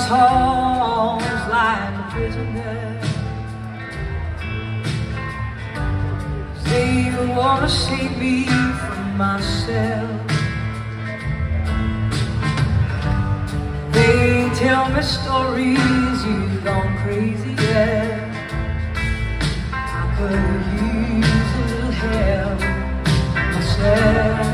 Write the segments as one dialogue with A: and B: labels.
A: halls like a prisoner. They wanna save me from myself. They tell me stories, you've gone crazy, yeah. I could use a little help myself.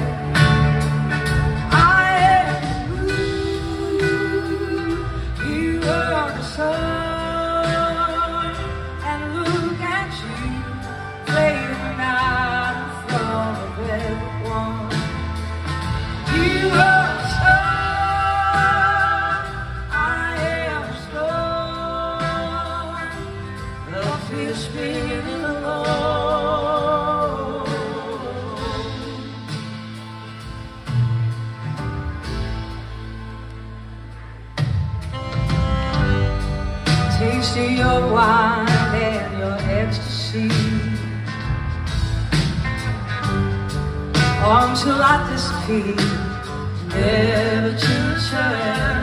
A: Spinning alone. Taste of your wine and your ecstasy, until I disappear, never to return.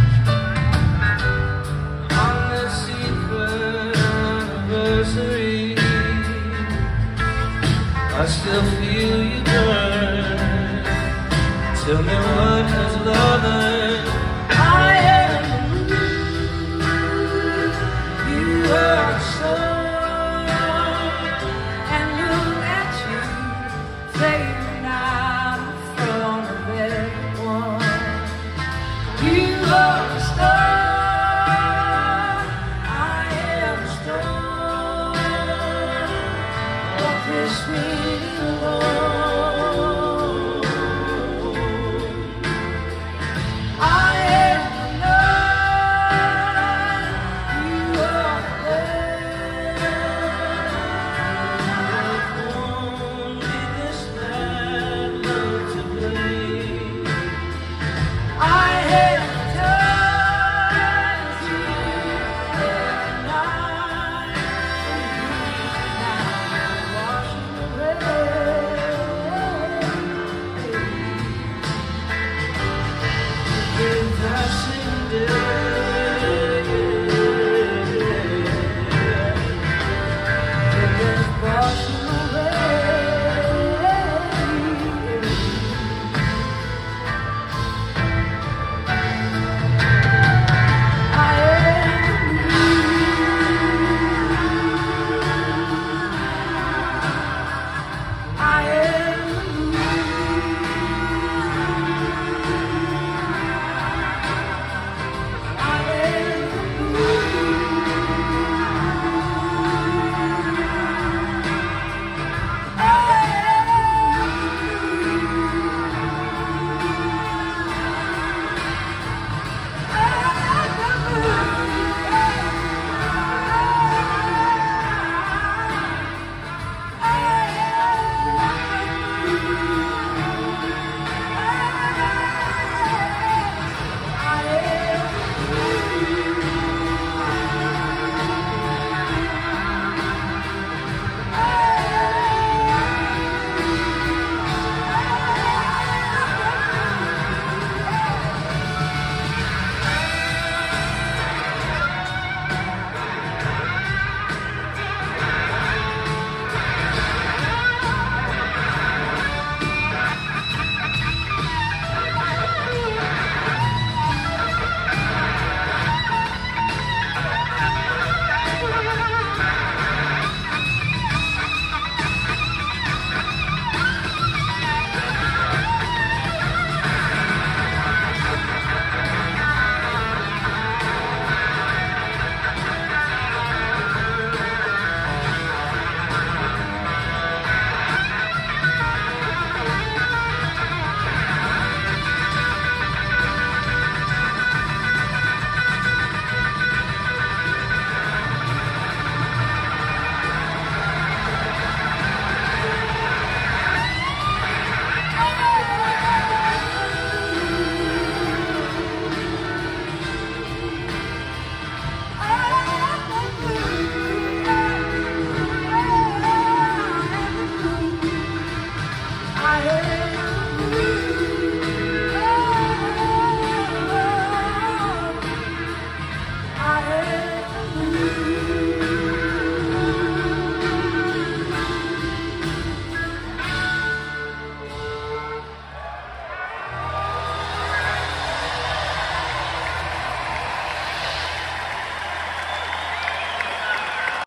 A: I still feel you burn. Tell me, what has love learned? I am the moon, you are the sun, and look at you, fading out in front of everyone. You are